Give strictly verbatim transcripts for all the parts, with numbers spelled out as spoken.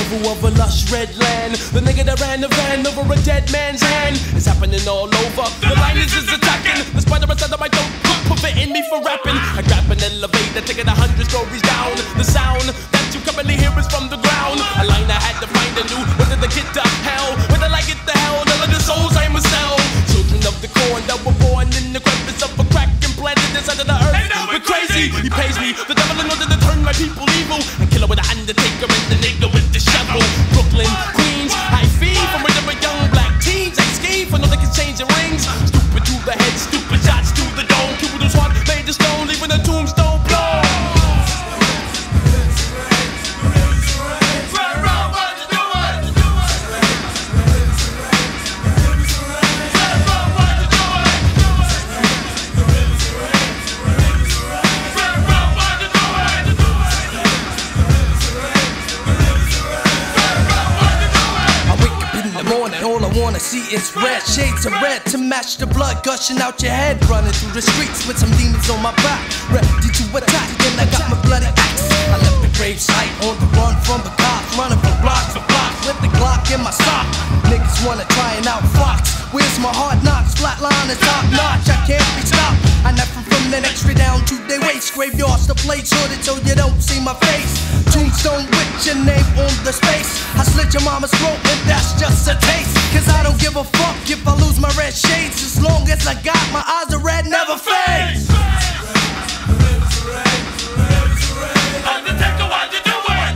evil of a lush red land. The nigga that ran the van over a dead man's hand. It's happening all over. The liners is attacking. The spider inside of my throat, preventing me from rapping. I grab an elevator, taking a hundred stories down. The sound that you commonly hear is from the ground. A line I had to find a new. Whether they get to hell, whether I get the hell, none of the souls I must sell. Children of the corn that were born in the crevice of a crack and planted inside of the earth. We're crazy. He pays me. The devil in order to turn my people evil and kill her with the undertaker and the nigga with the shovel. Brooklyn, Queens, I feed from rid of a young black teens. I scheme for no they can change the rings. Stupid to the head, stupid shots to the dome. Cupid's heart made the stone, leaving a tombstone blow. All I wanna see is red, shades of red to match the blood gushing out your head. Running through the streets with some demons on my back, ready to attack. Then I got my bloody axe. I left the grave site on the run from the cops, running for blocks for blocks with the Glock in my sock. Niggas wanna try and out fox. Where's my hard knocks? Flatline is top notch. I can't be stopped. I never from the next straight down to their waist. Graveyards the plate shorted so you don't see my face. Tombstone with your name on the space. I slit your mama's throat and that's just a taste. Cause I don't give a fuck if I lose my red shades. As long as I got my eyes are red, never fades. Undertaker, why'd you do it?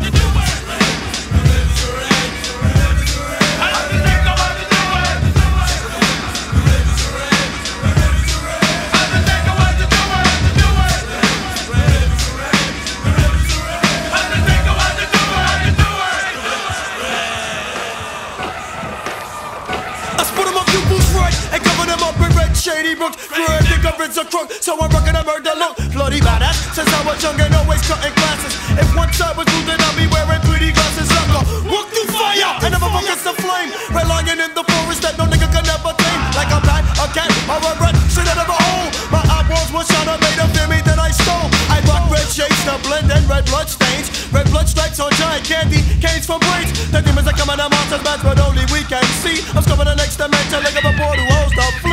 Shady books, good nigga, it's a crook, so I'm rockin' a murder look. Bloody badass, since I was young and always cutting classes. If one side was blue, then I'll be wearing pretty glasses. Sucker, walk through fire, and never focus the flame. Red lion in the forest that no nigga can never tame. Like I'm not a cat or a rat, shit out of a hole. My eyeballs were shot, I made a fear me that I stole. I rock red shades to blend and red blood stains. Red blood stripes on giant candy, canes for brains. The demons are coming out monsters, bats, but only we can see. I'm scoping the next dimension, like a portal holes to flee.